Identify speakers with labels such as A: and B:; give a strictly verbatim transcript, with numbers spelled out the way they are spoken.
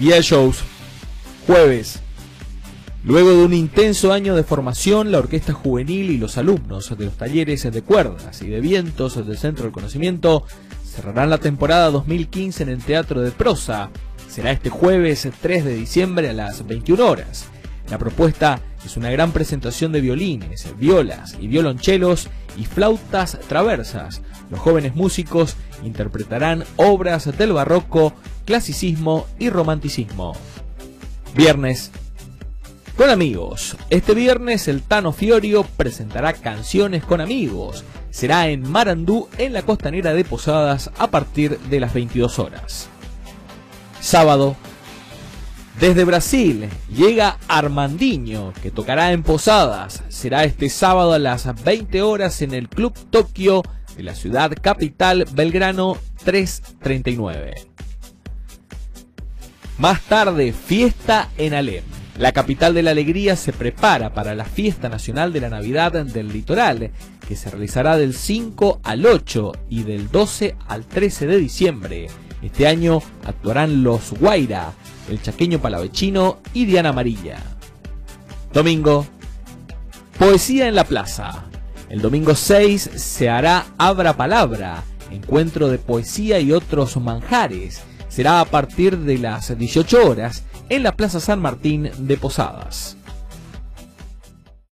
A: Guía de shows. Jueves. Luego de un intenso año de formación, la orquesta juvenil y los alumnos de los talleres de cuerdas y de vientos del Centro del Conocimiento cerrarán la temporada dos mil quince en el Teatro de Prosa. Será este jueves tres de diciembre a las veintiuna horas. La propuesta es una gran presentación de violines, violas y violonchelos y flautas traversas. Los jóvenes músicos interpretarán obras del barroco, clasicismo y romanticismo. Viernes. Con amigos. Este viernes el Tano Fiorio presentará Canciones con Amigos. Será en Marandú, en la costanera de Posadas, a partir de las veintidós horas. Sábado. Desde Brasil llega Armandinho, que tocará en Posadas. Será este sábado a las veinte horas en el Club Tokio de la ciudad capital, Belgrano trescientos treinta y nueve. Más tarde, fiesta en Alem. La capital de la alegría se prepara para la fiesta nacional de la Navidad del Litoral, que se realizará del cinco al ocho y del doce al trece de diciembre. Este año actuarán los Guaira, el Chaqueño Palavecino y Diana Amarilla. Domingo. Poesía en la plaza. El domingo seis se hará Abra Palabra, encuentro de poesía y otros manjares. Será a partir de las dieciocho horas en la Plaza San Martín de Posadas.